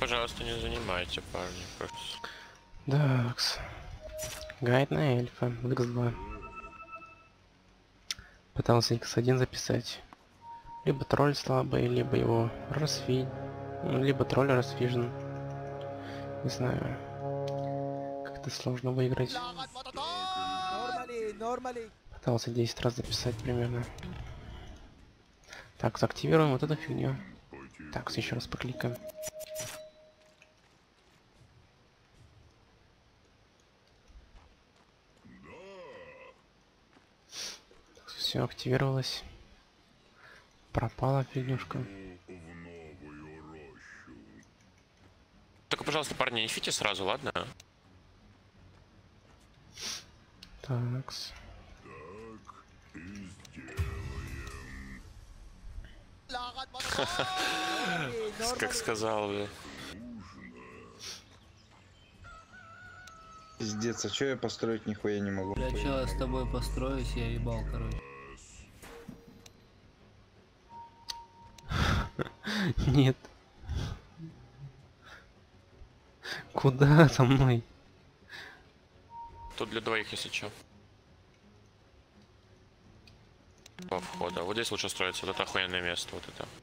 Пожалуйста, не занимайте, парни. Просто. Дакс. Гайд на эльфа. X2. Пытался X1 записать. Либо тролль слабый, либо его расфи... Либо тролль расфижен. Не знаю. Как-то сложно выиграть. Пытался 10 раз записать примерно. Так, активируем вот эту фигню. Так, еще раз покликаем. Все активировалось. Пропала фигнюшка. Только, пожалуйста, парни, не фите сразу, ладно? Такс. Как сказал бы. Пиздец, а чё я построить нихуя не могу? Бля, чё я с тобой построюсь, я ебал, короче. Нет. Куда со мной? Тут для двоих, если чё. По входа. Вот здесь лучше строиться, вот это охуенное место, вот это.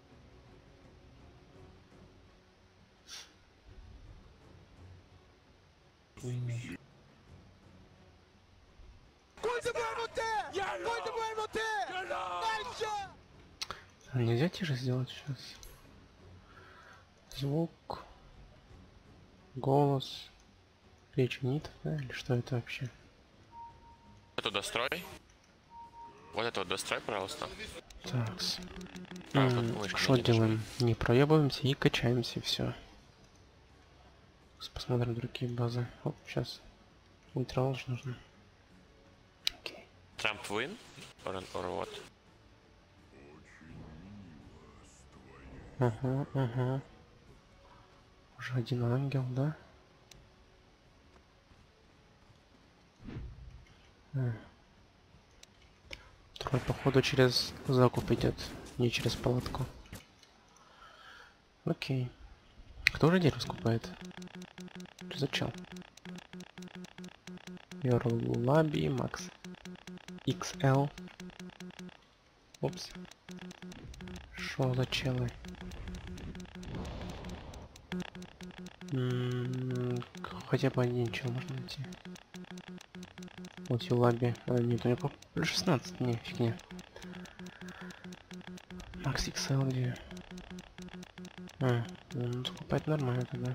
Нельзя тише сделать сейчас. Звук. Голос. Речь нит, да? Или что это вообще? Это дострой. Вот это вот дострой, пожалуйста. Такс. Мышки Что не делаем? Не проебываемся и качаемся, все. Посмотрим другие базы. Оп, сейчас. Ультралж нужно. Окей. Трамп win? Or what? Ага, ага. Уже один ангел, да? Тролль, походу, через закуп идет, не через палатку. Окей. Кто же дерево скупает? Что за чел? Йорлаби, Макс. XL. Упс. Шо за челы? Хотя бы один чел можно найти. Вот Юлаби. Нет, у него плюс 16. Не, фигня. Макс XL где? Он скупать нормально тогда.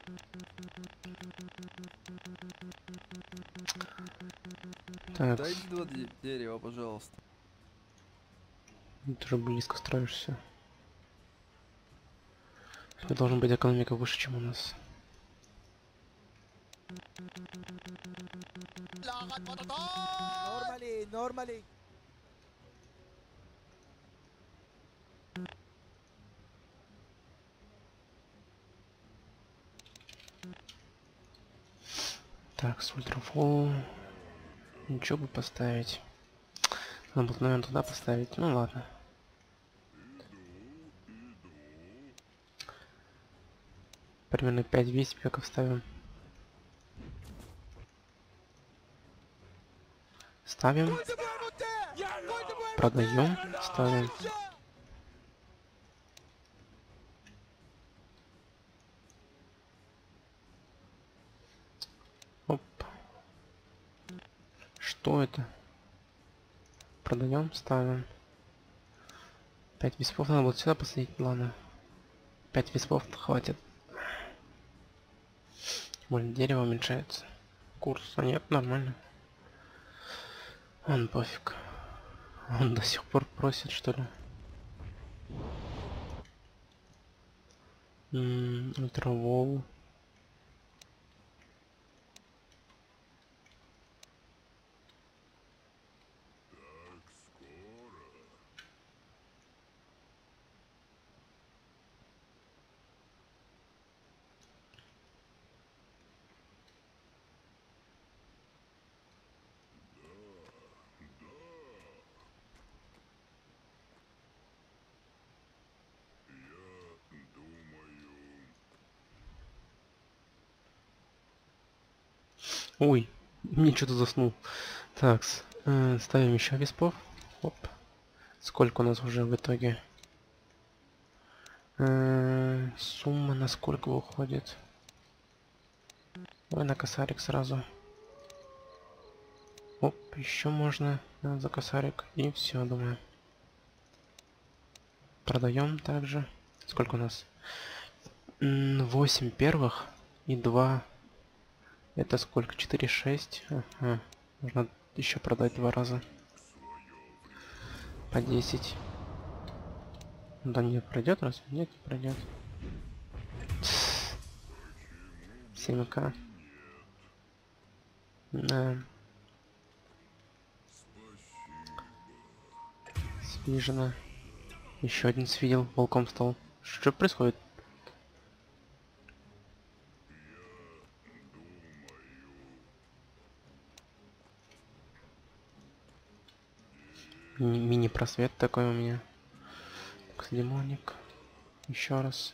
Так. Дайте 2 дерева, пожалуйста. Ты уже близко строишься. У тебя должна быть экономика выше, чем у нас. Normally. Так, с ультрафол. Ничего бы поставить. Надо было, наверное, туда поставить. Ну ладно. Примерно 5 вестипеков ставим. Ставим. Продаем. Ставим. Оп. Что это? Продаем, ставим. 5 виспов надо будет сюда посадить, ладно. 5 виспов хватит. Более дерево уменьшается. Курс, а нет, нормально. Он пофиг. Он до сих пор просит, что ли. Ультравол. Ой, мне что-то заснул. Так, ставим еще виспов. Оп. Сколько у нас уже в итоге? Сумма на сколько выходит? Давай на косарик сразу. Оп, еще можно за косарик. И все, думаю. Продаем также. Сколько у нас? 8 первых и 2. Это сколько? 4, 6. Ага. Можно еще продать 2 раза. По 10. Да нет, пройдет раз? Нет, не пройдет. 7к. Да. Свижено. Еще один свидел, волком стал. Что происходит? Мини-просвет такой у меня. Демоник. Еще раз.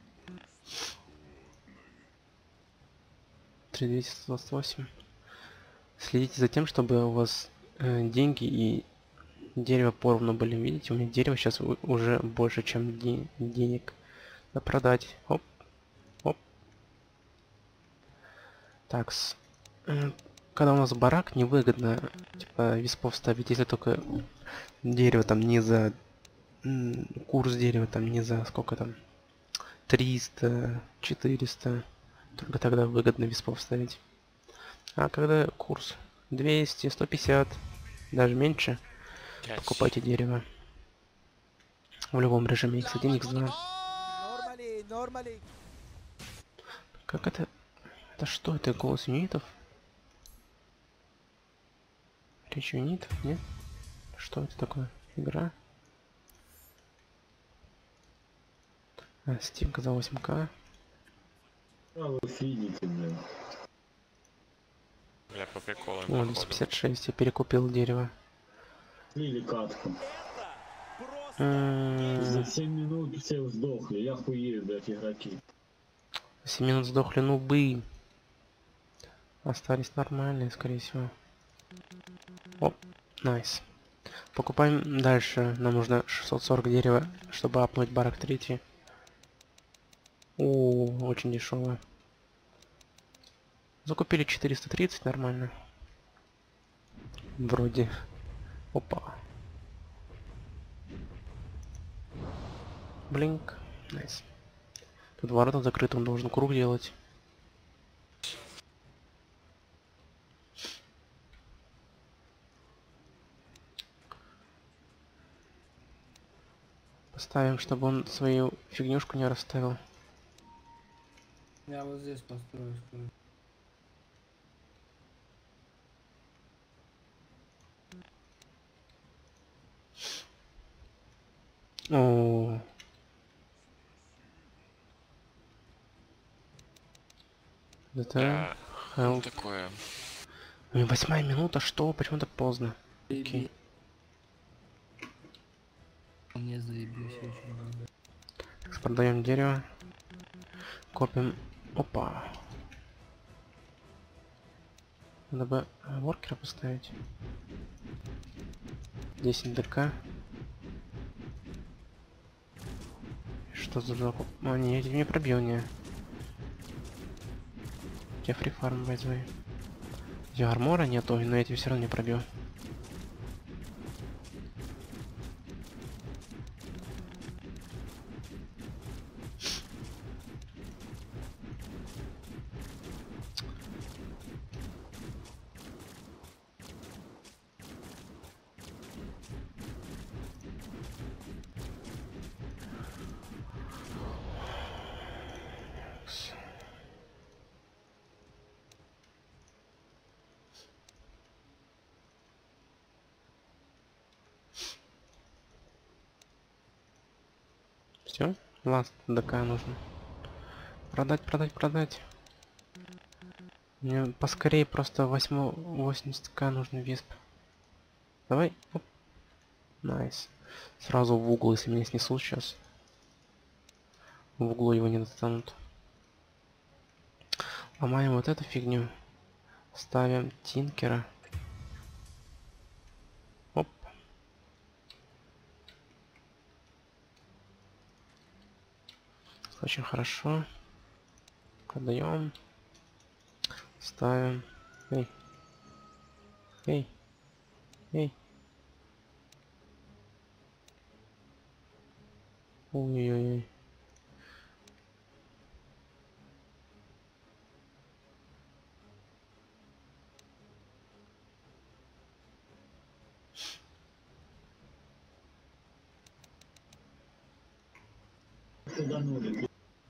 3228. Следите за тем, чтобы у вас деньги и дерево поровну были. Видите, у меня дерево сейчас уже больше, чем денег. Надо продать. Оп. Оп. Так. Когда у нас барак, невыгодно типа виспов ставить, если только дерево там не за курс дерева там не за сколько там 300, 400, только тогда выгодно виспов ставить. А когда курс 200, 150, даже меньше, 5. покупайте дерево. В любом режиме x1, x2. Как это? Это что? Это голос юнитов? Речь юнитов? Нет? Что это такое? Игра? Стимка за 8к. А вы видите, блин. Бля, по приколу. О, 256. Я перекупил дерево. Слили катку. За 7 минут все сдохли. Я хуею, блядь, игроки. 7 минут сдохли, ну бы. Остались нормальные, скорее всего. Оп, найс. Покупаем дальше. Нам нужно 640 дерева, чтобы апнуть барак 3. О, очень дешево. Закупили 430, нормально. Вроде. Опа. Блинк. Найс. Тут ворота закрыты, он должен круг делать. Поставим, чтобы он свою фигнюшку не расставил. Я вот здесь построю скоро. О. Это Да, ну help. такое. 8 минута, что? Почему так поздно? Окей. Мне заебись очень много. Продаем дерево. Копим. Опа. Надо бы воркера поставить. 10 ДК. Что за закуп? О, не, я тебя не пробил, не. У тебя фрифарм возьми. У тебя армора нету, но я тебя все равно не пробил. Все, ласт ДК нужно. Продать, продать, продать. Мне поскорее просто 80к нужно висп. Давай. Оп. Найс. Сразу в угол, если меня снесут сейчас. В углу его не достанут. Ломаем вот эту фигню. Ставим Тинкера. Оп. Очень хорошо. Продаем. Ставим. Эй. Эй. Эй. Ой-ой-ой. Сюда нолик.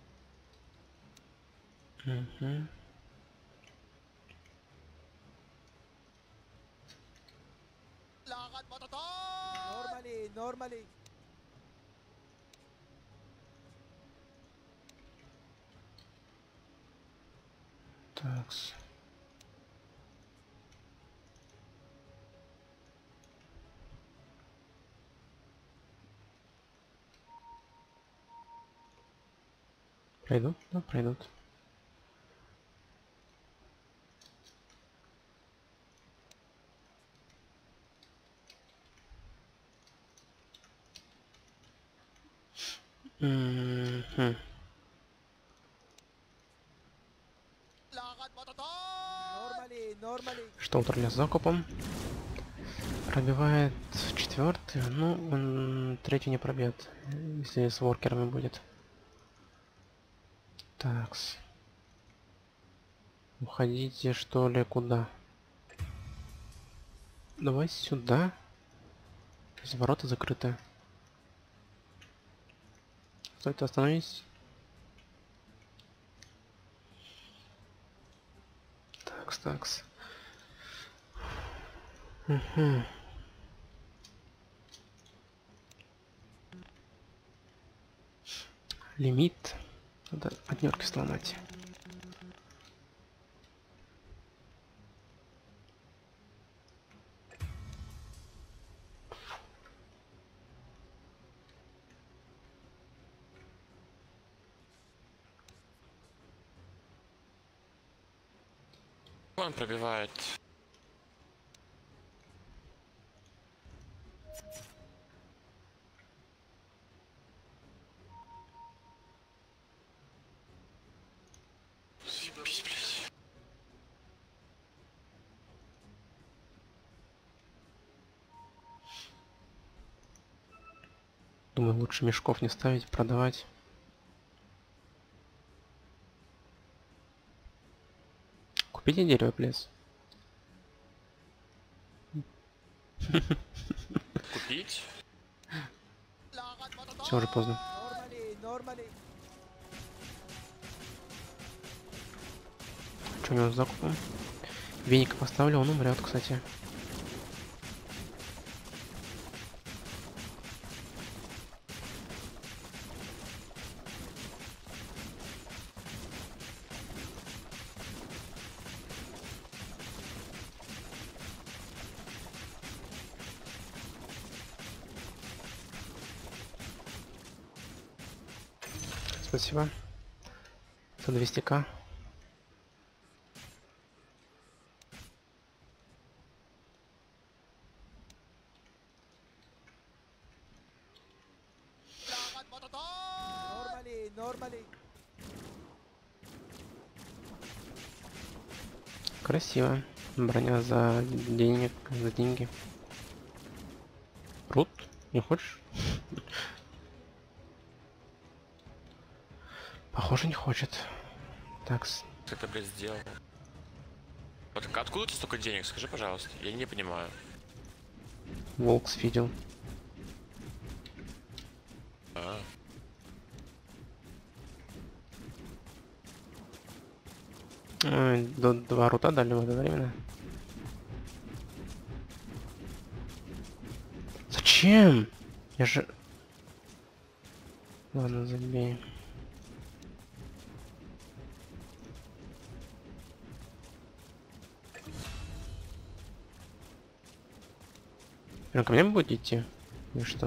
Угу. Normally. Такс. Пройдут? Да, пройдут. Мгм. Normally. Что у тролля с закупом? Пробивает четвертый, ну он третий не пробьет, если с воркерами будет. Такс. Уходите что ли куда? Давай сюда. Ворота закрыты. Стой, ты остановись. Такс. Угу. Лимит. Надо однерки сломать. Он пробивает. Съебись, блядь. Думаю, лучше мешков не ставить, продавать. Купите дерево, плес. Купить? Все, уже поздно. Normally. Что у него с закупом? Веника поставлю, он умрет, кстати. Спасибо. 100-200к. Normally. Красиво. Броня за деньги. Рут? Не хочешь? Похоже, не хочет. Такс. Ты это, блядь, сделал. Вот откуда ты столько денег, скажи, пожалуйста. Я не понимаю. Волк сфидел. А, До 2 рута дали в это время. Зачем? Я же... Ладно, забей. Прям ко мне будете идти? Или что?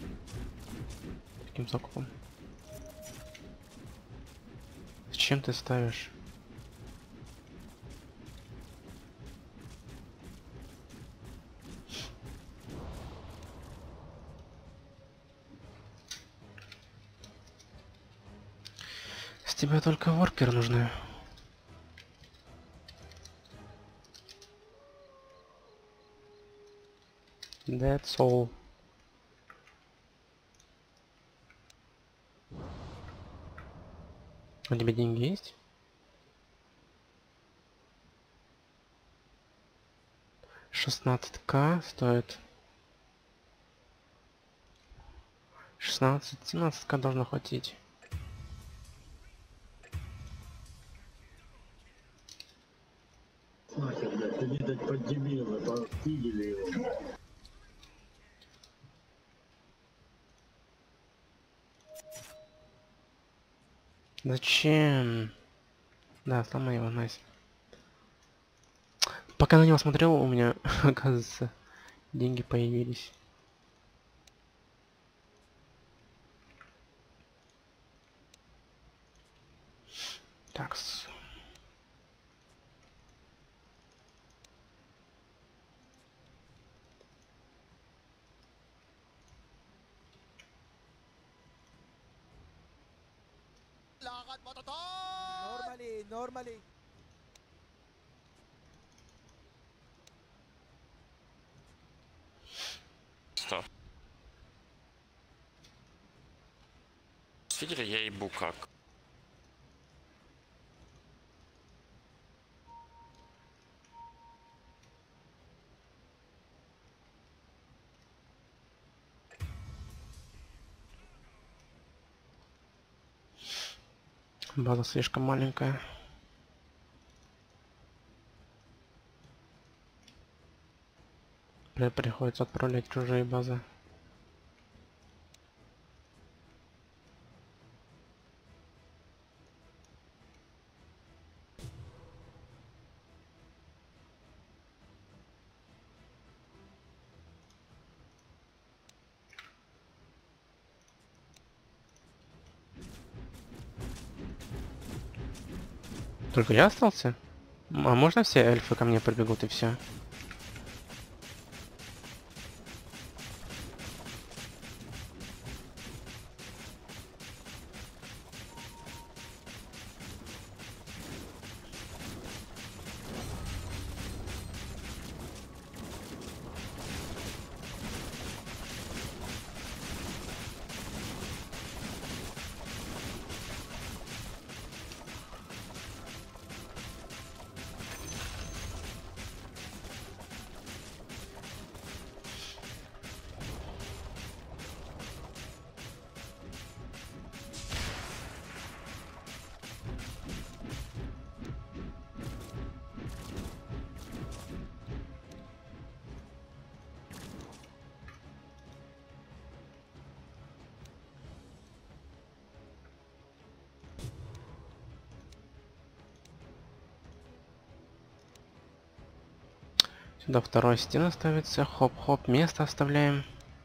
Каким закупом? Зачем ты ставишь? тебе только воркер нужны. That's all. У тебя деньги есть? 16к стоит. 17к должно хватить. Нахер, блядь, они так поддебилы, повидели его. Зачем? Да, сломай его, найс. Пока на него смотрел, у меня, оказывается, деньги появились. Такс. Normally, normally. Что? Видели, я ебу как. База слишком маленькая. Приходится отправлять чужие базы. Только я остался? А можно все эльфы ко мне прибегут и все? Сюда второй стена ставится. Хоп-хоп, место оставляем.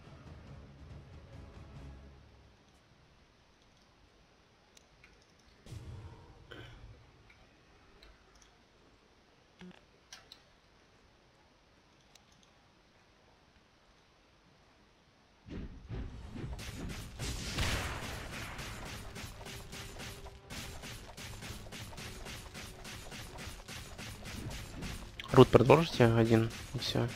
Рут продолжите один и все.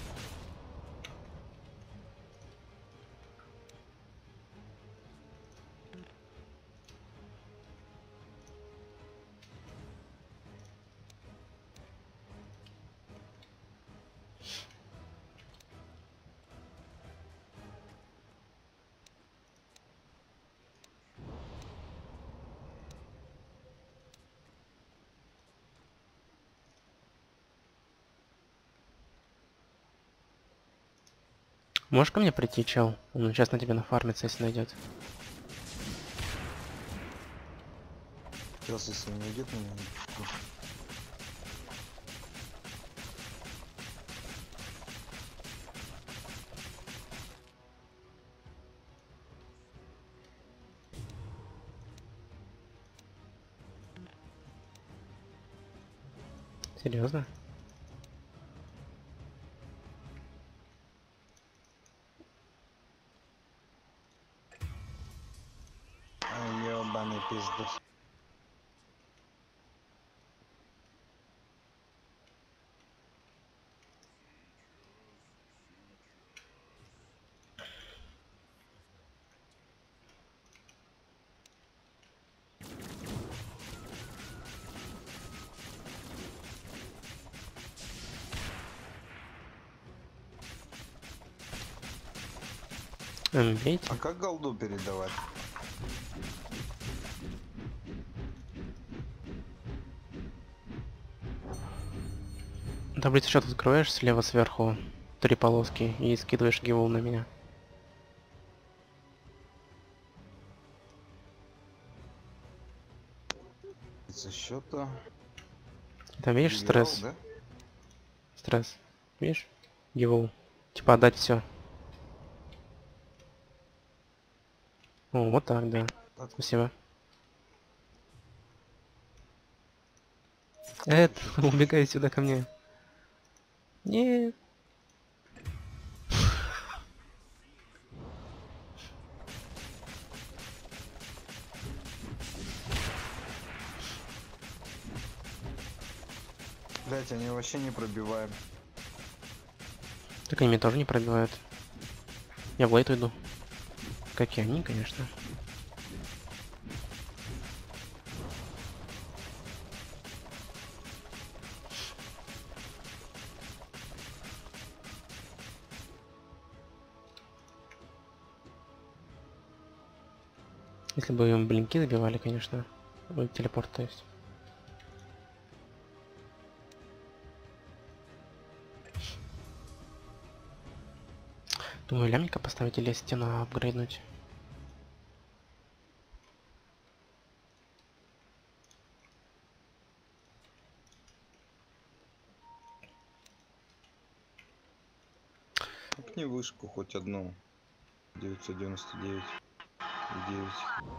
Можешь ко мне прийти, чел? Он сейчас на тебя нафармится, если найдет. Сейчас, если не найдет меня, не пущу. Серьезно? Ёбаный пиздец. Бейте. А как голду передавать? Таблицу счет открываешь слева сверху 3 полоски и скидываешь гивол на меня. Со счета. Там видишь Генерал, стресс? да? Стресс. Видишь? Гивол. Типа отдать все. О, вот так, да. Так. Спасибо. Эд, убегай сюда ко мне. Нет. Блять, они вообще не пробиваем. Так они меня тоже не пробивают. Я в лейт иду. Как и они, конечно. Если бы им блинки забивали, конечно. Ой, телепорт, то есть. Думаю, лямника поставить или стену апгрейднуть. Купни вышку хоть одну. 999 и 9.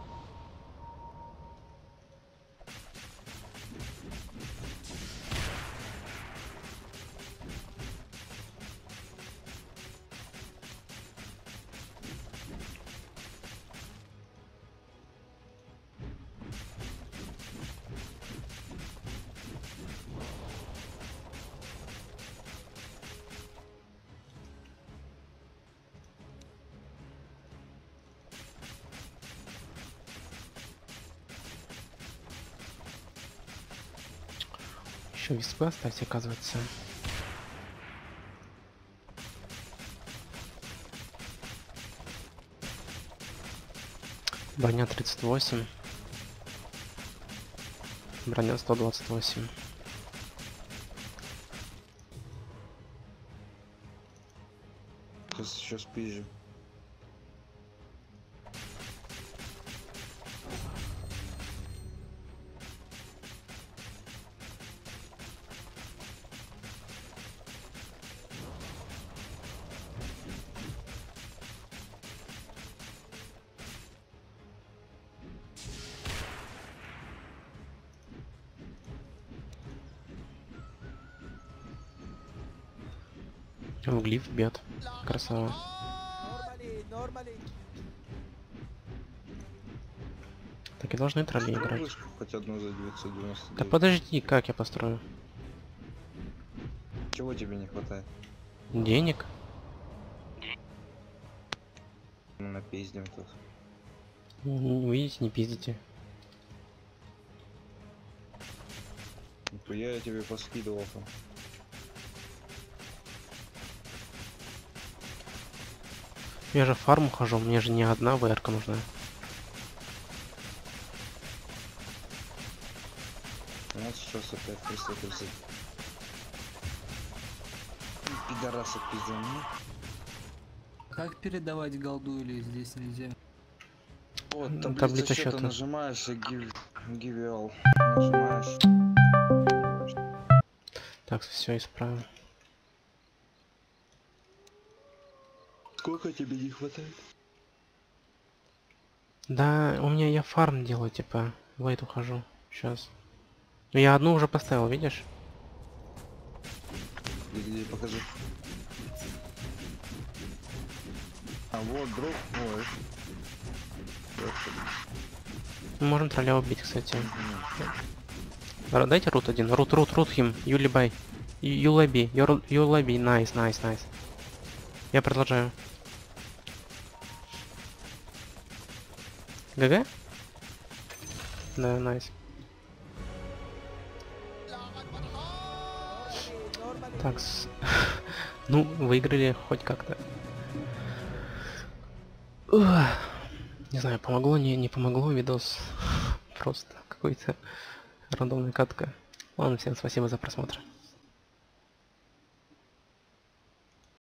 Еще виспы остались, оказывается. Броня 38. Броня 128. Сейчас пизжу. В глиф бьет. Красава. Normally, normally. Так и должны тролли Построй играть. вышку хоть одну за 999. Да подожди, как я построю? Чего тебе не хватает? Денег? Мы напиздим тут. Видите, не пиздите. Нихуя я тебе поскидывал там. Я же в фарм хожу, мне же не одна ВР-ка нужна. У нас сейчас опять 330. Пидорасы пиздим. Как передавать голду или здесь нельзя? Вот, Ну, таблица таблица счета счета. нажимаешь и give all. Нажимаешь. Так, все исправим. Сколько тебе не хватает? Да, у меня я фарм делаю, типа, в лейт ухожу. Сейчас. Ну я одну уже поставил, видишь? Где покажи. А вот дроп. Ой. Мы можем тролля убить, кстати. Дайте рут один. Рут him. You либай. You lobby. You lobby. Nice. Я продолжаю. ГГ? Да, найс. Normally. Так, ну, выиграли хоть как-то. Ух, не знаю, помогло, не помогло, видос. Просто какой-то рандомная катка. Ладно, всем спасибо за просмотр.